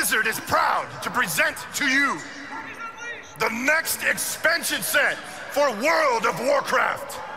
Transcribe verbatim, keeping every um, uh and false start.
Blizzard is proud to present to you the next expansion set for World of Warcraft.